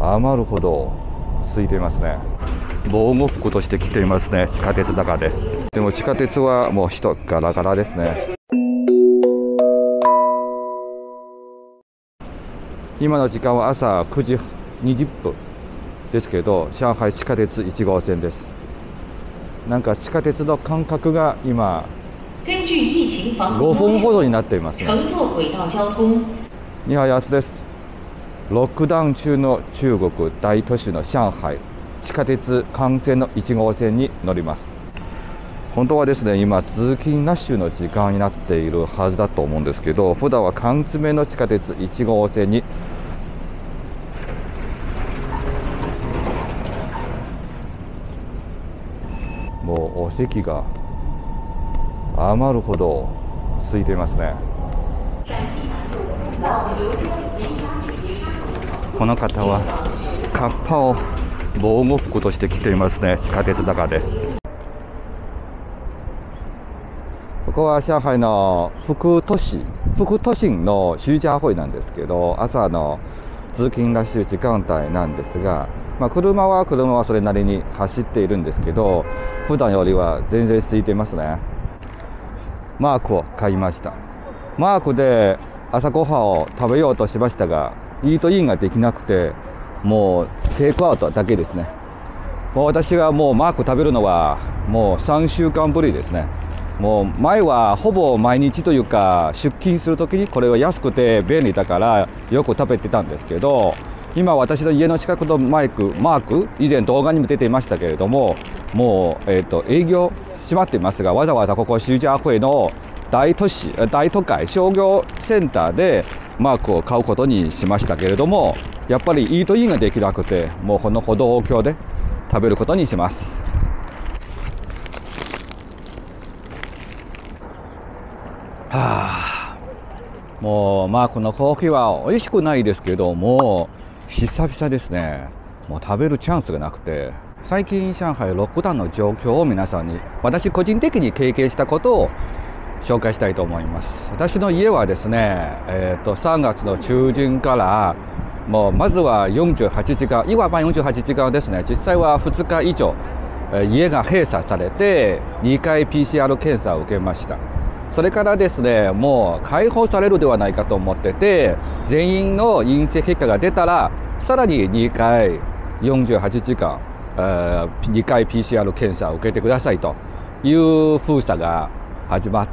余るほど空いていますね。防護服として着ていますね、地下鉄の中で。でも地下鉄はもう人ガラガラですね。今の時間は朝9時20分ですけど、上海地下鉄1号線です。なんか地下鉄の間隔が今5分ほどになっていますね。にはやすです。ロックダウン中の中国大都市の上海、地下鉄幹線の1号線に乗ります。本当はですね、今通勤ラッシュの時間になっているはずだと思うんですけど、普段は缶詰の地下鉄1号線にもうお席が余るほど空いていますね。この方はカッパを防護服として着ていますね、地下鉄の中で。ここは上海の副都心の集家会なんですけど、朝の通勤ラッシュ時間帯なんですが、車はそれなりに走っているんですけど、普段よりは全然空いていますね。マークを買いました。マークで朝ごはんを食べようとしましたが、イートインができなくて、もうテイクアウトだけですね。もう私がもうマーク食べるのはもう3週間ぶりですね。もう前はほぼ毎日というか、出勤するときにこれは安くて便利だからよく食べてたんですけど、今私の家の近くのマーク、以前動画にも出ていましたけれども、もう、営業閉まっていますが、わざわざここ集家会の大都会商業センターでマークを買うことにしましたけれども、やっぱりイートインができなくて、もうこの歩道橋で食べることにします。もうマークのコーヒーは美味しくないですけども、久々ですね。もう食べるチャンスがなくて、最近上海ロックダウンの状況を皆さんに、私個人的に経験したことを紹介したいと思います。私の家はですね、3月の中旬からもうまずは48時間、いわば48時間ですね。実際は2日以上家が閉鎖されて2回 PCR 検査を受けました。それからですね、もう解放されるではないかと思ってて、全員の陰性結果が出たらさらに2回48時間2回 PCR 検査を受けてくださいという封鎖が始まって、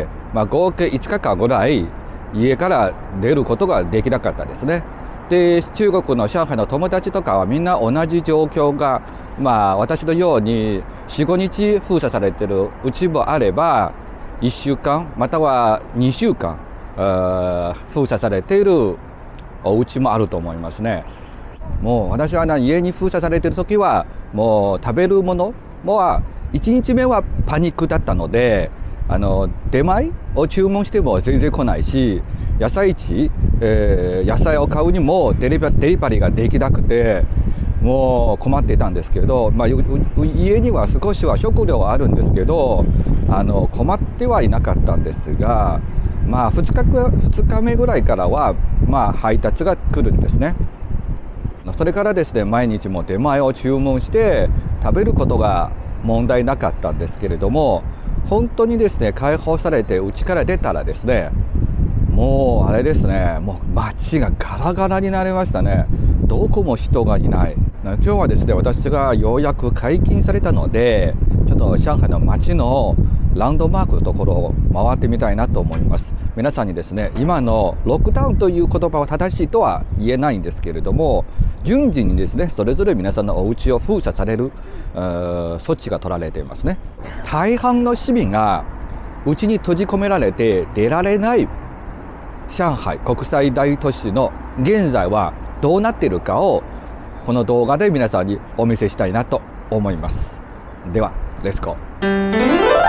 合計5日間ぐらい家から出ることができなかったですね。で、中国の上海の友達とかはみんな同じ状況が、私のように4、5日封鎖されているうちもあれば、1週間または2週間封鎖されているお家もあると思いますね。もう私は家に封鎖されている時はもう食べるものも1日目はパニックだったので、出前を注文しても全然来ないし、野菜市、野菜を買うにもデリバリーができなくて、もう困っていたんですけど、家には少しは食料はあるんですけど、困ってはいなかったんですが、2日目ぐらいからは配達が来るんですね。それからですね、毎日も出前を注文して食べることが問題なかったんですけれども、本当にですね、解放されて家から出たらですね、もうあれですね、もう街がガラガラになりましたね。どこも人がいない。今日はですね、私がようやく解禁されたので、ちょっと上海の街のランドマークのところを回ってみたいなと思います。皆さんにですね、今のロックダウンという言葉は正しいとは言えないんですけれども、順次にですね、それぞれ皆さんのお家を封鎖される措置が取られていますね。大半の市民が家に閉じ込められて出られない上海国際大都市の現在はどうなっているかをこの動画で皆さんにお見せしたいなと思います。ではレッツゴー。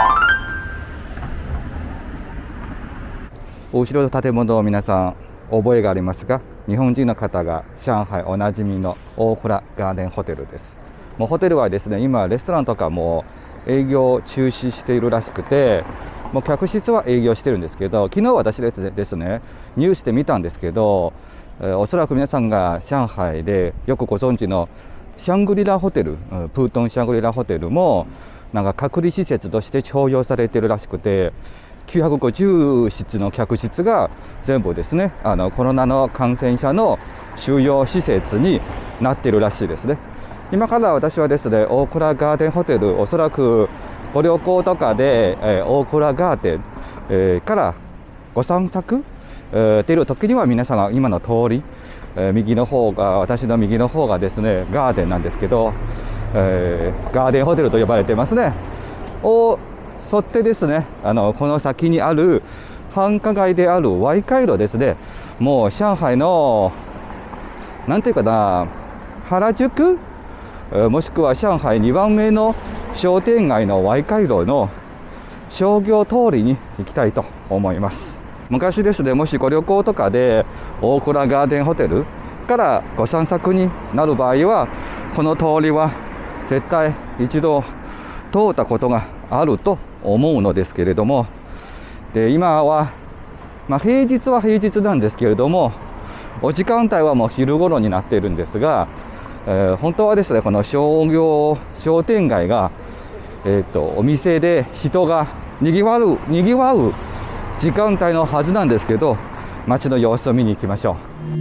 お後ろの建物を皆さん覚えがありますが、日本人の方が上海おなじみの大倉ガーデンホテルです。もうホテルはですね、今レストランとかも営業中止しているらしくて、もう客室は営業してるんですけど、昨日私ですねニュースで見たんですけど、 おそらく皆さんが上海でよくご存知のシャングリラホテル、プートンシャングリラホテルもなんか隔離施設として徴用されているらしくて、950室の客室が全部ですね、コロナの感染者の収容施設になっているらしいですね。今から私はですね、大倉ガーデンホテル、おそらくご旅行とかで、大倉ガーデン、からご散策、出る時には皆さんが今の通り、右の方が、私の右の方がですねガーデンなんですけど、ガーデンホテルと呼ばれていますね。を沿ってですね、この先にある繁華街であるワイ回路ですね、もう上海のなんていうかな、原宿、もしくは上海2番目の商店街のワイ回路の商業通りに行きたいと思います。昔ですね、もしご旅行とかで大倉ガーデンホテルからご散策になる場合は、この通りは絶対一度通ったことがあると思うのですけれども、で今は、平日は平日なんですけれども、お時間帯はもう昼頃になっているんですが、本当はですね、この商店街が、お店で人がにぎわう時間帯のはずなんですけど、街の様子を見に行きましょう。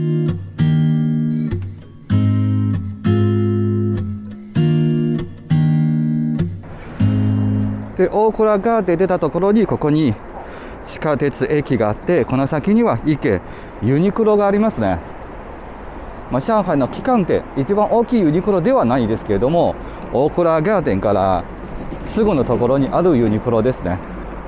で、大倉ガーデン出たところに、ここに地下鉄駅があって、この先には池ユニクロがありますね。上海の旗艦店、一番大きいユニクロではないですけれども、大倉ガーデンからすぐのところにあるユニクロですね。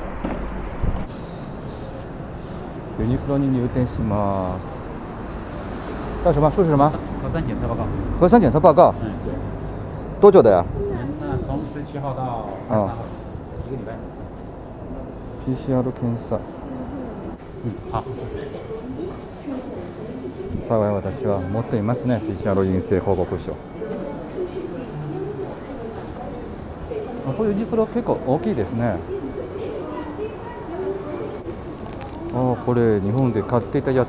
ユニクロに入店します。干什么？说是什么？ 核酸检测报告。 核酸检测报告。 对。 多久的呀？ 从17号到23号，1个礼拜。 PCR 検査。 好。 幸い私は持っていますね、PCR 陰性報告書。こういうユニクロ結構大きいですね。これ日本で買っていたやつ。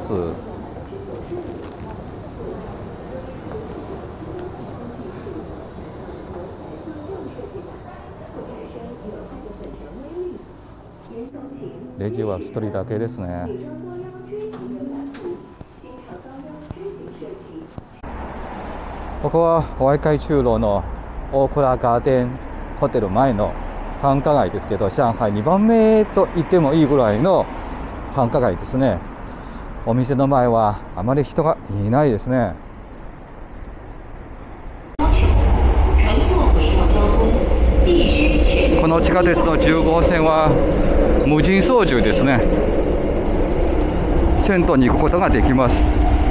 レジは1人だけですね。ここはワイカイ中路の大倉ガーデンホテル前の繁華街ですけど、上海2番目と言ってもいいぐらいの繁華街ですね。お店の前はあまり人がいないですね。この地下鉄の10号線は無人操縦ですね。銭湯に行くことができます。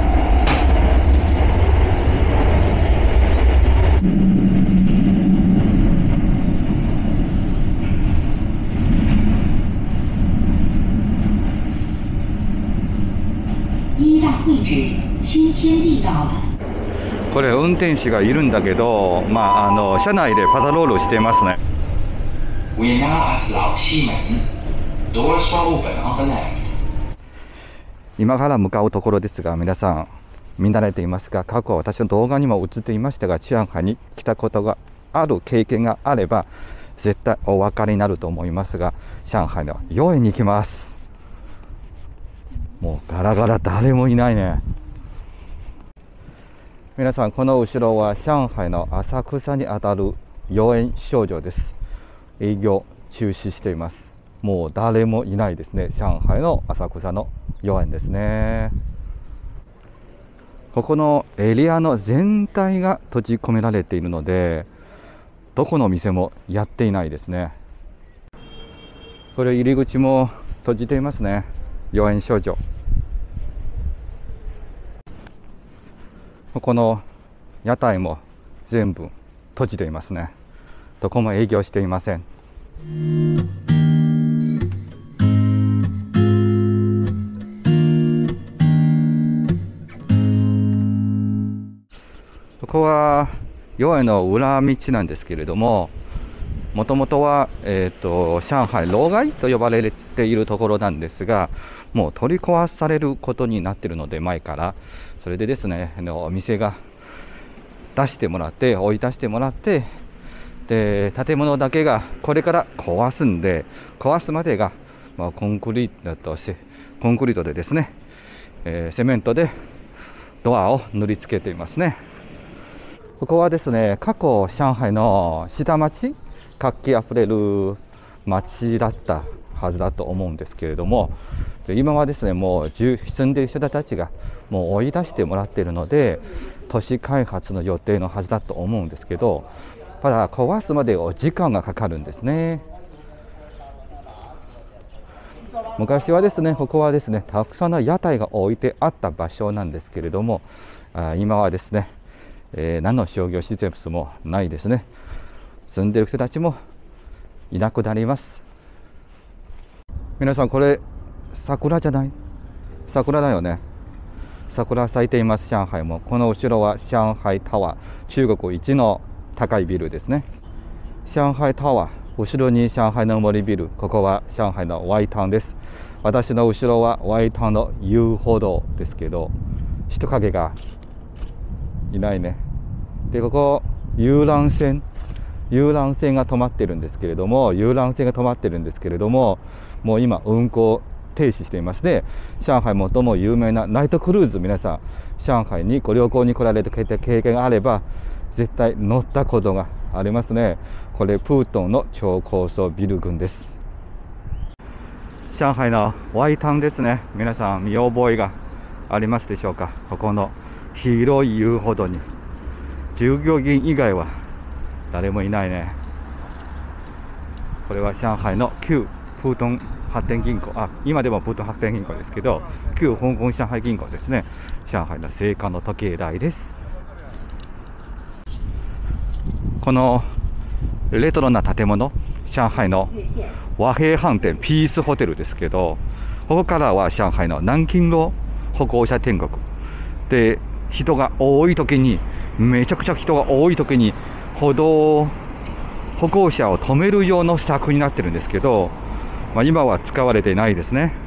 これ運転手がいるんだけど、車内でパトロールしていますね。今から向かうところですが、皆さん見慣れていますか？過去私の動画にも映っていましたが、上海に来たことがある経験があれば絶対お分かりになると思いますが、上海の豫園に行きます。もうガラガラ、誰もいないね。皆さん、この後ろは上海の浅草にあたる豫園商場です。営業中止しています。もう誰もいないですね。上海の浅草の豫園ですね。ここのエリアの全体が閉じ込められているので、どこの店もやっていないですね。これ入り口も閉じていますね。豫園商場。この屋台も全部閉じていますね。どこも営業していません。ここは豫園の裏道なんですけれども、 もともとは、上海老害と呼ばれているところなんですが、もう取り壊されることになっているので、前から。それでですね、お店が出してもらって、追い出してもらって、で建物だけがこれから壊すんで、壊すまでが、コンクリートでですね、セメントでドアを塗りつけていますね。ここはですね、過去上海の下町、活気あふれる町だったはずだと思うんですけれども、今はですね、もう住んでいる人たちがもう追い出してもらっているので、都市開発の予定のはずだと思うんですけど、ただ壊すまで時間がかかるんですね。昔はですね、ここはですね、たくさんの屋台が置いてあった場所なんですけれども、今はですね、何の商業施設もないですね。住んでいる人たちもいなくなります。皆さん、これ桜じゃない？桜だよね。桜咲いています、上海も。この後ろは上海タワー、中国一の高いビルですね。上海タワー、後ろに上海の森ビル、ここは上海のワイタウンです。私の後ろはワイタウンの遊歩道ですけど、人影がいないね。で、ここ遊覧船が止まってるんですけれども、もう今運行停止していまして、上海最も有名なナイトクルーズ、皆さん上海にご旅行に来られた経験があれば絶対乗ったことがありますね。これプートンの超高層ビル群です。上海のワイタウンですね。皆さん見覚えがありますでしょうか。ここの広い遊歩道に従業員以外は誰もいないね。これは上海の旧プートン発展銀行、今でもプートン発展銀行ですけど、旧香港上海銀行ですね。上海の青果の時計台です。このレトロな建物、上海の和平飯店ピースホテルですけど、ここからは上海の南京路歩行者天国で、人が多い時に、めちゃくちゃ人が多い時に歩行者を止める用の施策になってるんですけど、今は使われていないですね。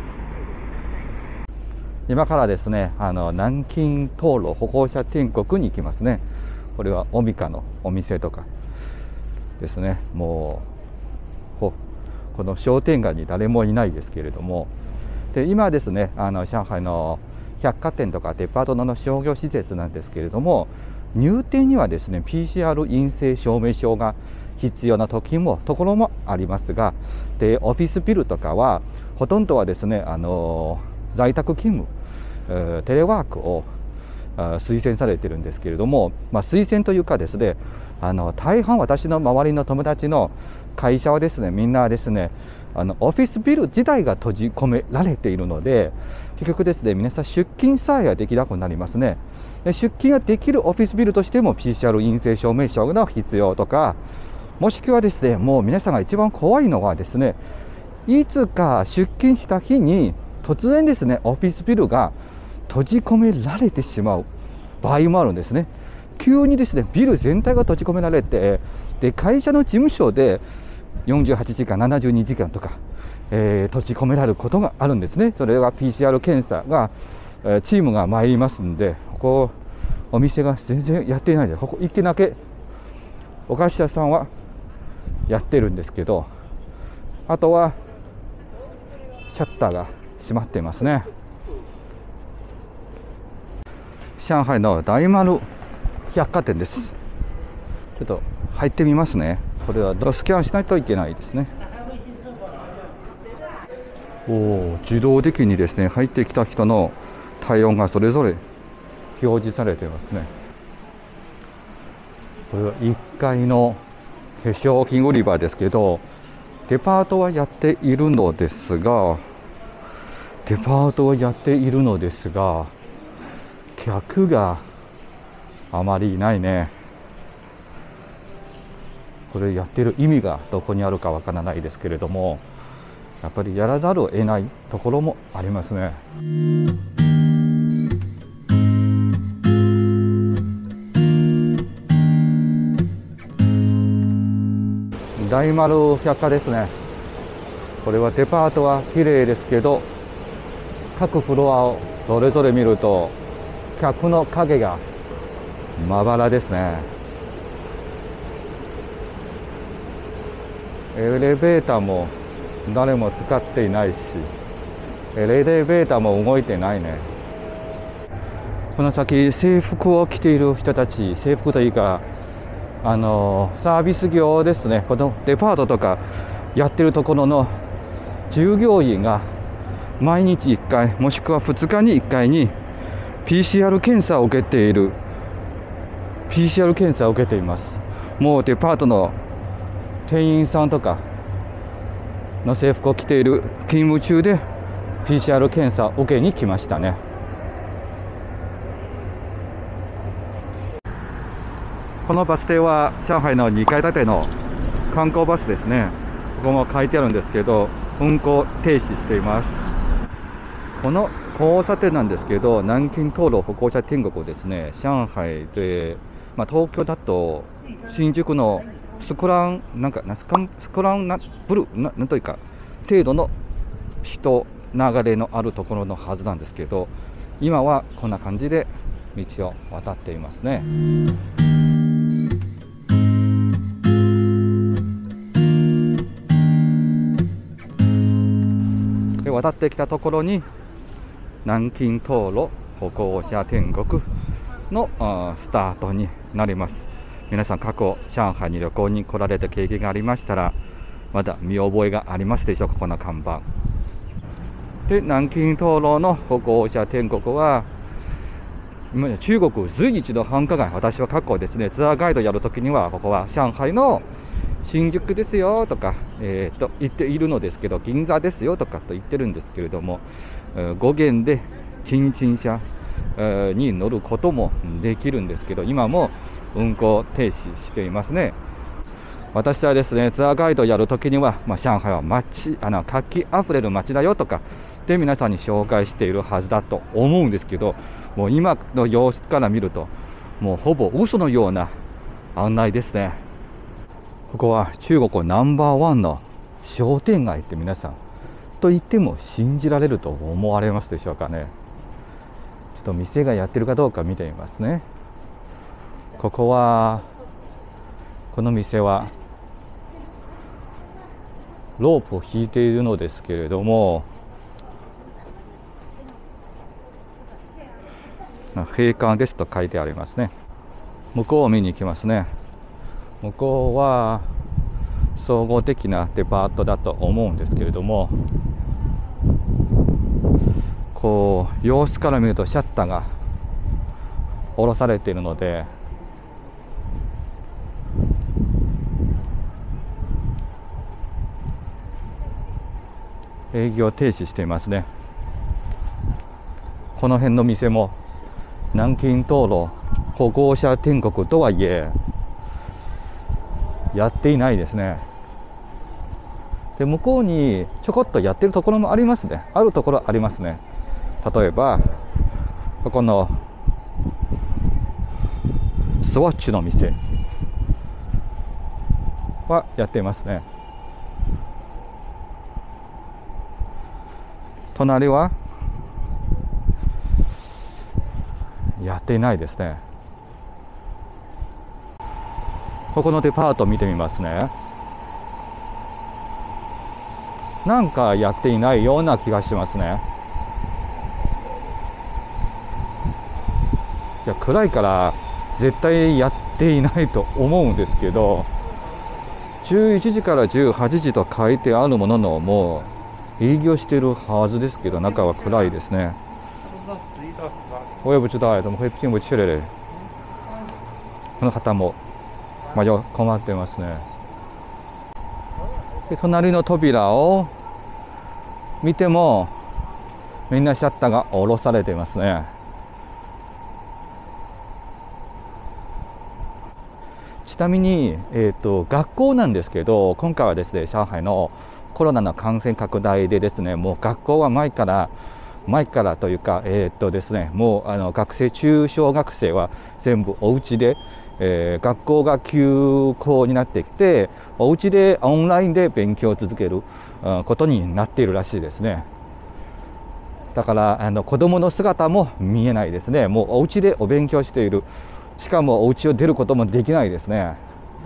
今からですね、南京東路歩行者天国に行きますね。これはオミカのお店とかですね。もうこの商店街に誰もいないですけれども、で今ですね、上海の百貨店とかデパートの商業施設なんですけれども、入店にはですね PCR 陰性証明書が必要なところもありますが、でオフィスビルとかはほとんどはですね、在宅勤務、テレワークを推薦されているんですけれども、推薦というかですね、大半私の周りの友達の会社はですね、みんなですね、オフィスビル自体が閉じ込められているので、結局ですね、皆さん出勤さえはできなくなりますね。で出勤ができるオフィスビルとしても PCR 陰性証明書が必要とか、もしくはですね、もう皆さんが一番怖いのはですね、いつか出勤した日に突然ですね、オフィスビルが閉じ込められてしまう場合もあるんですね。急にですね、ビル全体が閉じ込められて、で会社の事務所で48時間、72時間とか、閉じ込められることがあるんですね。それが PCR 検査が、チームが参りますんで、ここお店が全然やっていないで、ここ1軒だけお菓子屋さんはやってるんですけど、あとはシャッターが閉まっていますね。上海の大丸百貨店です。ちょっと入ってみますね。これはスキャンしないといけないですね。自動的にですね、入ってきた人の体温がそれぞれ表示されていますね。これは1階の化粧品売り場ですけど、デパートはやっているのですが、客があまりいないね。これやってる意味がどこにあるかわからないですけれども、やっぱりやらざるを得ないところもありますね。 大丸百貨ですね。これはデパートは綺麗ですけど、各フロアをそれぞれ見ると客の影がまばらですね。エレベーターも誰も使っていないし、エレベーターも動いてないね。この先制服を着ている人たち、制服というかサービス業ですね。このデパートとかやってるところの従業員が毎日1回もしくは2日に1回に PCR 検査を受けている。 PCR 検査を受けています。もうデパートの店員さんとかの制服を着ている勤務中で PCR 検査を受けに来ましたね。このバス停は上海の2階建ての観光バスですね。ここも書いてあるんですけど、運行停止しています。この交差点なんですけど、南京東路歩行者天国ですね。上海で、東京だと新宿のスクランブルなんというか程度の人流れのあるところのはずなんですけど、今はこんな感じで道を渡っていますね。で渡ってきたところに南京東路歩行者天国のスタートになります。皆さん過去上海に旅行に来られた経験がありましたら、まだ見覚えがありますでしょうか。この看板で、南京東路の歩行者天国は今中国随一の繁華街。私は過去ですね、ツアーガイドやるときにはここは上海の新宿ですよとか、言っているのですけど、銀座ですよとかと言ってるんですけれども、語源でチンチン車に乗ることもできるんですけど、今も運行停止していますね。私はですね、ツアーガイドやるときには、上海は活気あふれる街だよとかで皆さんに紹介しているはずだと思うんですけど、もう今の様子から見るともうほぼ嘘のような案内ですね。ここは中国ナンバーワンの商店街って皆さんと言っても信じられると思われますでしょうかね。ちょっと店がやってるかどうか見てみますね。この店はロープを引いているのですけれども、閉館ですと書いてありますね。向こうを見に行きますね。向こうは総合的なデパートだと思うんですけれども、こう様子から見るとシャッターが下ろされているので、営業停止していますね。この辺の店も南京東路歩行者天国とはいえやっていないですね。で、向こうにちょこっとやってるところもありますね。あるところありますね。例えばここのスワッチの店はやっていますね。隣はやっていないですね。ここのデパート見てみますね。なんかやっていないような気がしますね。いや、暗いから絶対やっていないと思うんですけど、11時から18時と書いてあるものの、もう営業しているはずですけど、中は暗いですね。我也不知道哎，怎么会进不去了？この方も困ってますね。で、隣の扉を見てもみんなシャッターが下ろされていますね。ちなみに、学校なんですけど、今回はですね、上海のコロナの感染拡大でですね、もう学校は前から前からというか、ですね、もう学生、中小学生は全部お家で、学校が休校になってきて、お家でオンラインで勉強を続けることになっているらしいですね。だから子どもの姿も見えないですね。もうお家でお勉強している。しかもお家を出ることもできないですね。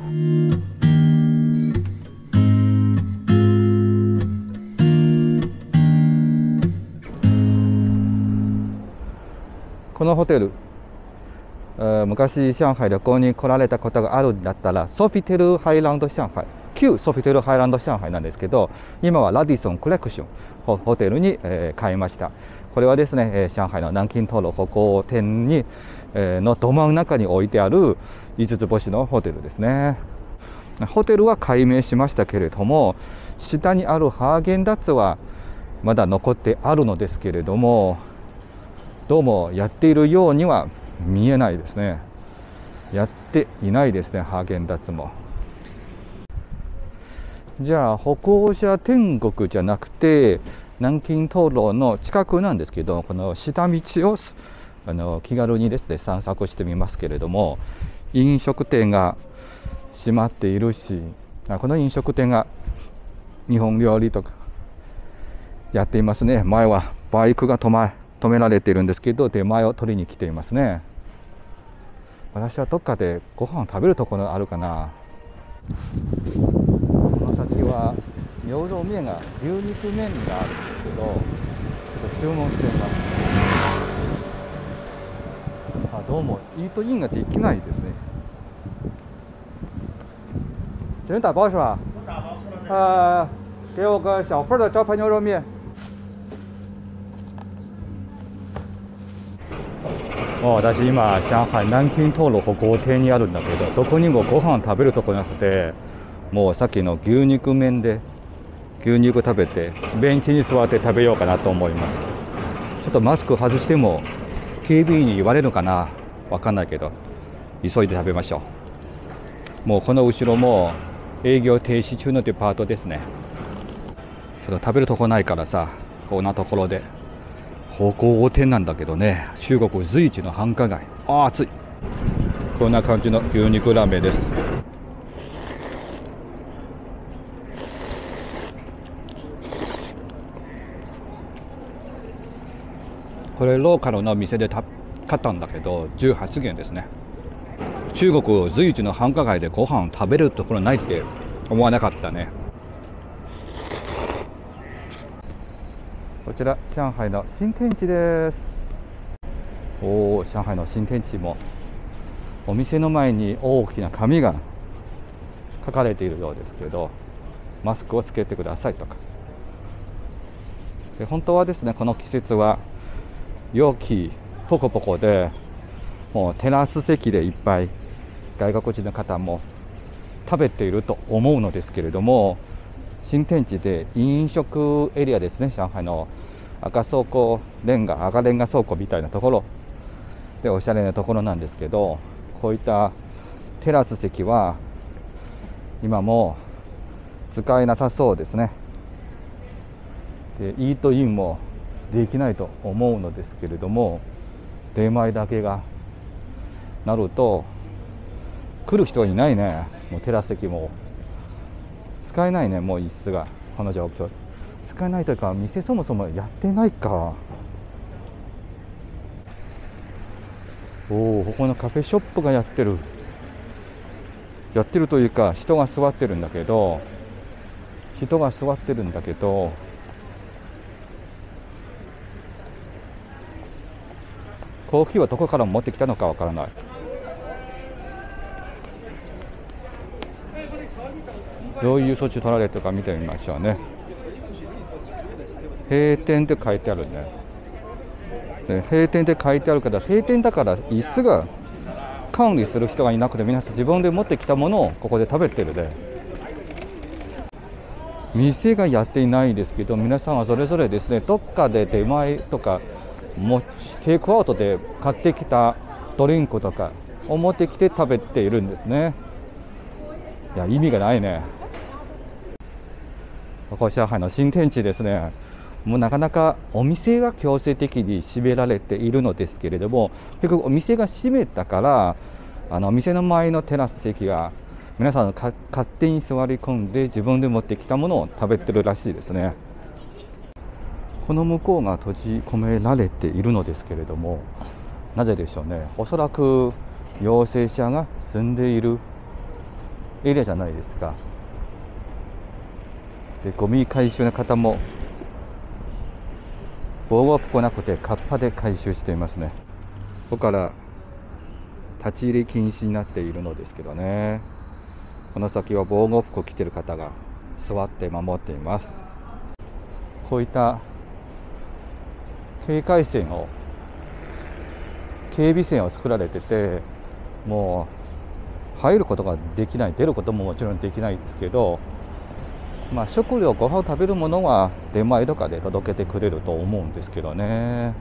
このホテル、昔上海旅行に来られたことがあるんだったら、ソフィテルハイランド上海、旧ソフィテルハイランド上海なんですけど、今はラディソンコレクションホテルに、変えました。これはですね、上海の南京東路歩行店に、のど真ん中に置いてある5つ星のホテルですね。ホテルは改名しましたけれども、下にあるハーゲンダッツはまだ残ってあるのですけれども、どうもやっているようには見えないですね。やっていないですね、ハーゲンダッツも。じゃあ歩行者天国じゃなくて南京東路の近くなんですけど、この下道を気軽にですね散策してみますけれども、飲食店が閉まっているし、この飲食店が日本料理とかやっていますね。前はバイクが止められているんですけど、出前を取りに来ていますね。私はどっかでご飯を食べるところあるかな。この先は明洞麺が牛肉麺があるんですけど、ちょっと注文しています。どうもイートインができないですね。这人打包是吧？给我个小份的招牌牛肉面。私今上海南京東路歩行店にあるんだけど、どこにもご飯食べるとこなくて、もうさっきの牛肉麺で牛肉食べてベンチに座って食べようかなと思います。ちょっとマスク外しても警備員に言われるかな、わかんないけど急いで食べましょう。もうこの後ろも営業停止中のデパートですね。ちょっと食べるとこないからさ、こんなところで歩行店なんだけどね、中国随一の繁華街。暑い。こんな感じの牛肉ラーメンです。これローカルの店で買ったんだけど18元ですね。中国随一の繁華街でご飯食べるところないって思わなかったね。こちら上海の新天地です。上海の新天地もお店の前に大きな紙が書かれているようですけど、マスクをつけてくださいとか。で本当はですね、この季節は陽気ポコポコで、もうテラス席でいっぱい外国人の方も食べていると思うのですけれども、新天地で飲食エリアですね、上海の赤レンガ倉庫みたいなところでおしゃれなところなんですけど、こういったテラス席は今も使えなさそうですね。でイートインもできないと思うのですけれども、出前だけがなると来る人はいないね。もうテラス席も使えないね。もう椅子がこの状況使えないというか、店そもそもやってないか。ここのカフェショップがやってるというか、人が座ってるんだけどコーヒーはどこから持ってきたのかわからない。どういう措置取られてるか見てみましょうね。閉店って書いてあるね。で閉店って書いてあるから、閉店だから椅子が管理する人がいなくて、皆さん自分で持ってきたものをここで食べてるで。店がやっていないですけど、皆さんはそれぞれですね、どっかで出前とかテイクアウトで買ってきたドリンクとかを持ってきて食べているんですね。いや、意味がないね。ここ上海の新天地ですね。 もうなかなかお店が強制的に閉められているのですけれども、結局お店が閉めたから、お店の前のテラス席が皆さん勝手に座り込んで自分で持ってきたものを食べてるらしいですね。この向こうが閉じ込められているのですけれども、なぜでしょうね。おそらく陽性者が住んでいるエリアじゃないですか。で、ゴミ回収の方も防護服なくてカッパで回収していますね。ここから立ち入り禁止になっているのですけどね。この先は防護服を着ている方が座って守っています。こういった警備線を作られてて、もう入ることができない、出ることももちろんできないですけど、食料、ご飯を食べるものは出前とかで届けてくれると思うんですけどね。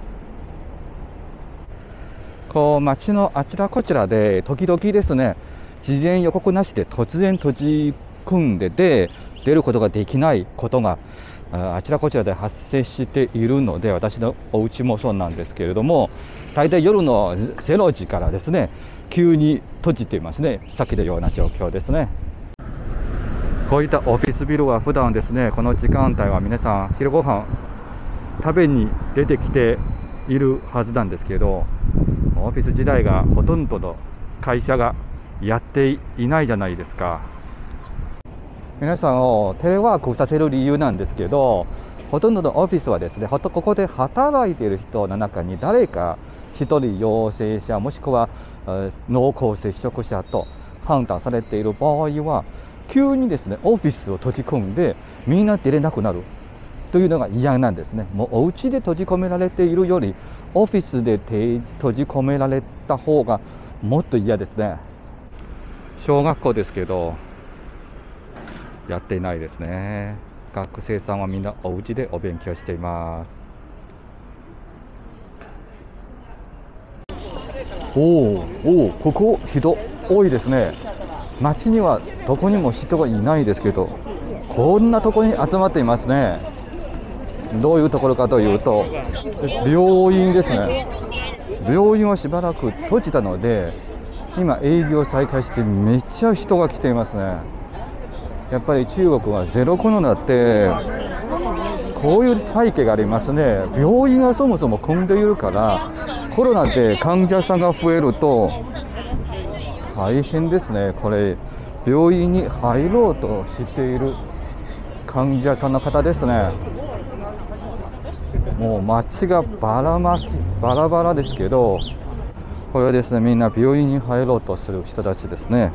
こう街のあちらこちらで時々ですね、事前予告なしで突然閉じ込んでて出ることができないことがあちらこちらで発生しているので、私のお家もそうなんですけれども、大体夜の0時からですね、急に閉じていますね。さっきのような状況ですね。こういったオフィスビルは普段ですね、この時間帯は皆さん昼ご飯食べに出てきているはずなんですけど、オフィス時代がほとんどの会社がやっていないじゃないですか。皆さんをテレワークさせる理由なんですけど、ほとんどのオフィスはですね、ここで働いている人の中に誰か1人陽性者もしくは濃厚接触者と判断されている場合は、急にですねオフィスを閉じ込んでみんな出れなくなるというのが嫌なんですね。もうお家で閉じ込められているよりオフィスで閉じ込められた方がもっと嫌ですね。小学校ですけどやっていないですね。学生さんはみんなお家でお勉強しています。ここ人多いですね。街にはどこにも人がいないですけど、こんなところに集まっていますね。どういうところかというと、病院ですね。病院はしばらく閉じたので、今営業再開してめっちゃ人が来ていますね。やっぱり中国はゼロコロナってこういう背景がありますね。病院がそもそも混んでいるから、コロナで患者さんが増えると大変ですね。これ病院に入ろうとしている患者さんの方ですね。もう街がバラバラですけど、これはですね、みんな病院に入ろうとする人たちですね。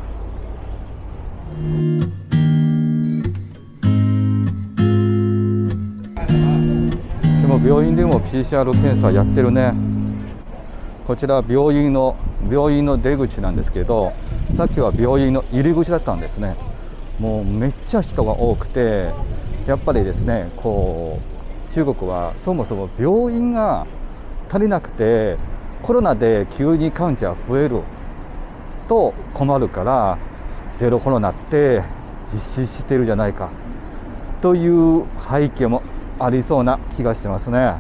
でも病院でも PCR 検査やってるね。こちら病院の出口なんですけど、さっきは病院の入り口だったんですね。もうめっちゃ人が多くて、やっぱりですね、中国はそもそも病院が足りなくて、コロナで急に患者が増えると困るから、ゼロコロナって実施してるじゃないかという背景もありそうな気がしますね。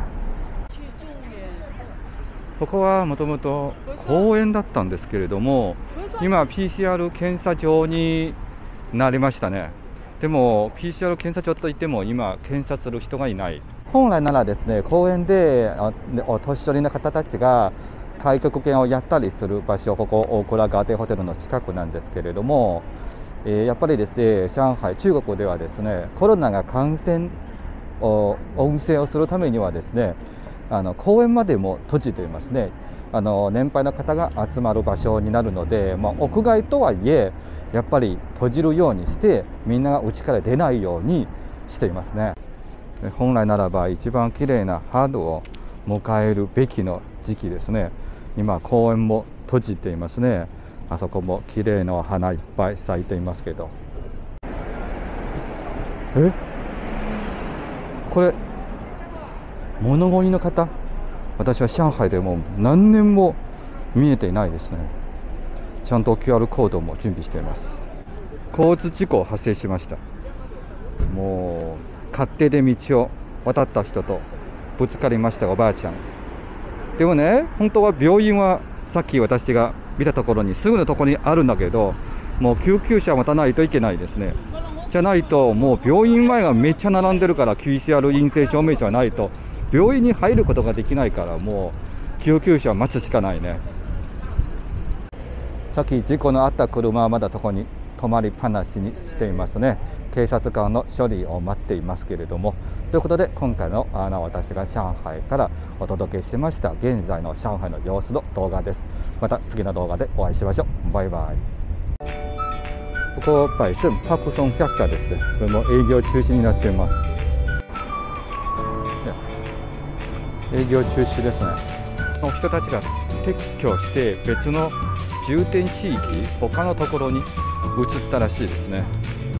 ここはもともと公園だったんですけれども、今 PCR 検査場になりましたね。でも PCR 検査場といっても今検査する人がいない。本来ならですね、公園でお年寄りの方たちが太極拳をやったりする場所、ここ大倉ガーデンホテルの近くなんですけれども、やっぱりですね、上海、中国ではですね、コロナが感染を抑制をするためにはですね、公園までも閉じていますね。年配の方が集まる場所になるので、屋外とはいえやっぱり閉じるようにして、みんなが家から出ないようにしていますね。本来ならば一番きれいな春を迎えるべきの時期ですね。今公園も閉じていますね。あそこもきれいな花いっぱい咲いていますけど、これ物乞いの方、私は上海でも何年も見えていないですね。ちゃんと QR コードも準備しています。交通事故発生しました。もう勝手で道を渡った人とぶつかりましたおばあちゃん。でもね、本当は病院はさっき私が見たところにすぐのところにあるんだけど、もう救急車待たないといけないですね。じゃないともう病院前がめっちゃ並んでるから、 PCR 陰性証明書がないと病院に入ることができないから、もう救急車を待つしかないね。さっき事故のあった車はまだそこに止まりっぱなしにしていますね。警察官の処理を待っていますけれども、ということで今回の私が上海からお届けしました現在の上海の様子の動画です。また次の動画でお会いしましょう。バイバイ。ここ百盛パクソン百貨ですね。これも営業中止になっています。営業中止ですね。人たちが撤去して別の重点地域、他のところに移ったらしいですね。